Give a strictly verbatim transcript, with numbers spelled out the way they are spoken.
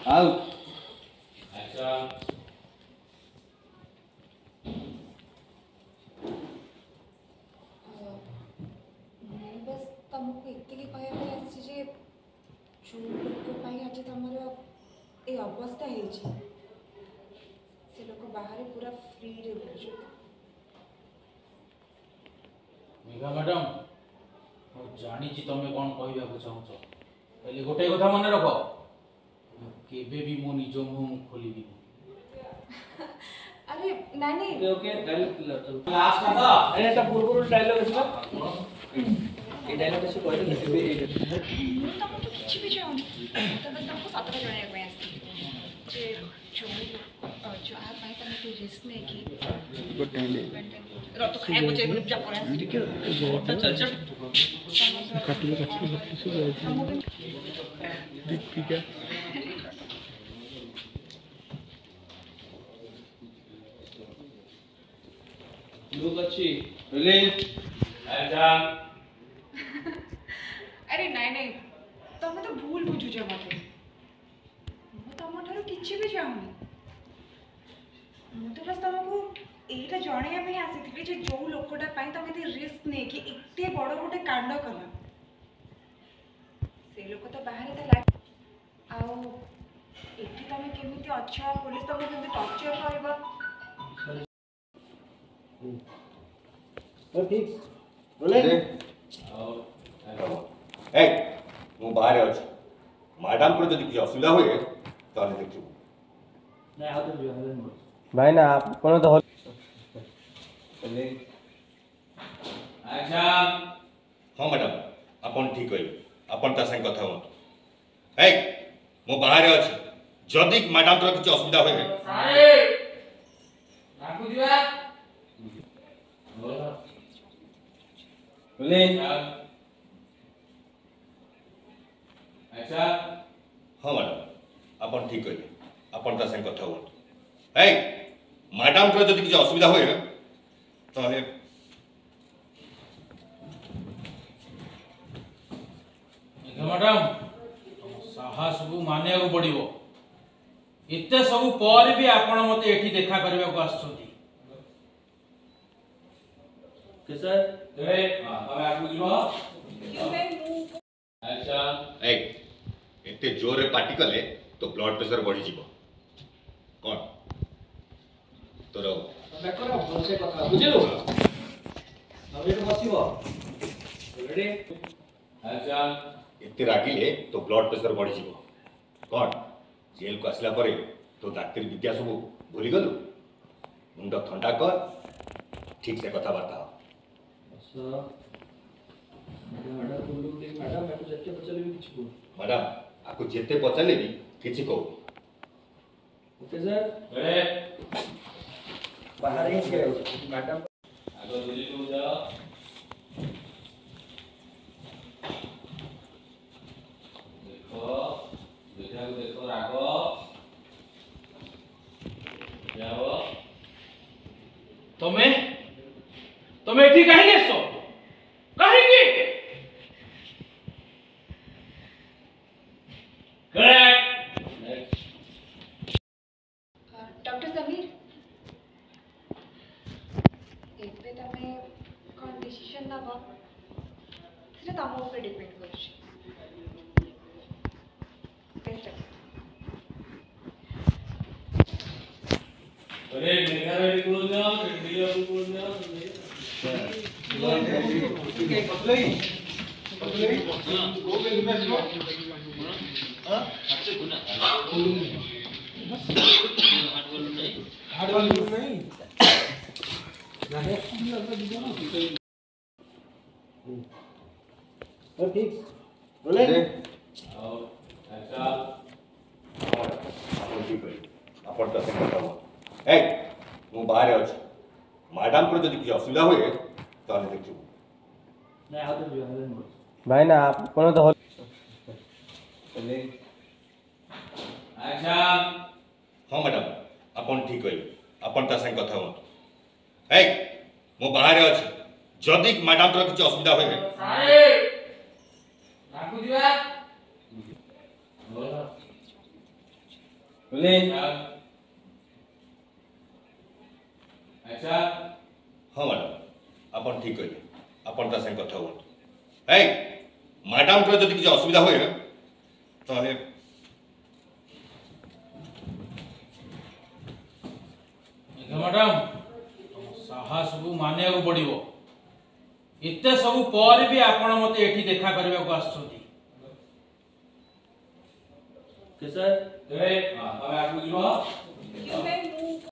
Out. Action. बस तुमको इतनी कहवा आसी जो लोक आज तुम ये अवस्था से लोक बाहर पूरा फ्री रे बुझु मेघा मैडम मु जानी तुम कौन कहवा चाहूच पहले गोटे कथा मन रख केबे भी मो निज मुंह खोली अरे नहीं नहीं ओके डायलॉग लास्ट ना तो अरे এটা पूर्व डायलॉग আছে না এই डायलॉग আছে কইলে নেবে এই ମୁଁ ତମକୁ କିଛି ବି ଚାହୁଁନି ତ ବସ୍ ତମକୁ ସତଟା ଜଣେଇବା ପାଇଁ ଆସିଥିଲି ଯେ ଯୋଉ ଯାହା ପାଇଁ ତମେ ଯୋଉ ରିସ୍କ ନେଇକି गुड टाइम ରତ ଖାଇବାକୁ ଚାହିଁବ ଯା ପରେ ଆସିଲି चल चल काटिए काटिए काटिए ठीक है लोग अच्छी रिलीज एग्जाम अरे नहीं नहीं तुम तो भूल बुझुच मत तुम ठार कि भी चाहूनी मुझे बस तुमको यहीटा जनवाई आसी जे जो लोकटा तुम ये रिस्क नहीं कि एत बड़ गोटे कांड कल से लोक तो बाहर था आठी तुम केमी अच्छ पुलिस तुमको केमी टर्चर कर तो फिक्स रोले ए मु बाहर अछि मैडम को जदि किछ असुविधा होए ताले देखिबो नहीं आ तो जो भाई ना आप कोन तो चले एक्शन हां मैडम अपन ठीक होई अपन ता संग कथा हो ए मु बाहर अछि जदि मैडम को किछ असुविधा होए सारे राखु दिवा रोले अच्छा हां मैडम अपन ठीक होई अपन ता संग कथा हो ए मैडम को जदि किछ असुविधा होए ताले मैडम साहस को मानिया को पड़ो एत सब पर भी आपण मत एठी देखा करबा को आछथि के सर ए हां तमे आगु जिवो अच्छा ए एते जोरे पार्टी कले तो ब्लड प्रेशर बढ़ी जीवो कोन तोरो देखो भलसे कथा बुझिलो अबे तो बसिबो रेडी अच्छा एते रागिले तो ब्लड प्रेशर बढ़ी जीवो कोन जेल को आसला परे तो डाक्टर विद्या सब भूली गलु मुंड ठंडा कर ठीक से कथा बार्ता सर मैडम बोलू दे मैडम मैं तो जत्ते पचले भी किछ को मैडम आपको जेते पचले भी किछ को ओके सर ए बाहर ही के मैडम आगो दिल्ली को जाओ देखो देखा को देखो रागो जाओ तमे तमे एठी काहे गेसो काहे की करेक्ट डॉक्टर समीर एबे तमे कौन डिसीजन नब से तुम ऊपर डिपेंड कर अरे मेघा रेडी कर जाओ रेडी हो कर जाओ ठीक है पतलई पतलई गो पे दुबे छो हां अच्छे गुना हार्ड वाला नहीं हार्ड वाला नहीं जाने तो ठीक रोले आओ अच्छा अपन ठीक होई अपन ता संग कथा हो ए मु बाहर अछि मैडम को जदि किछ असुविधा होए ताले देखिबो नहीं आ तो जो भाई ना आप कोन तो चले अच्छा हां मैडम अपन ठीक होई अपन ता संग कथा हो ए मु बाहर अछि जदि मैडम को किछ असुविधा होए सारे राखु दिवा बोले अच्छा हाँ मैडम आप ठीक कहे आपन ता संग कथा हो ए मैडम को जदि किसी असुविधा हुए ताले मैडम तुम साहस को मानिया को पड़िबो इत्ते सब पर भी आपण मते एठी देखा करबा को आछथि के सर ए हां तमे आगु जिवो क्यों मैं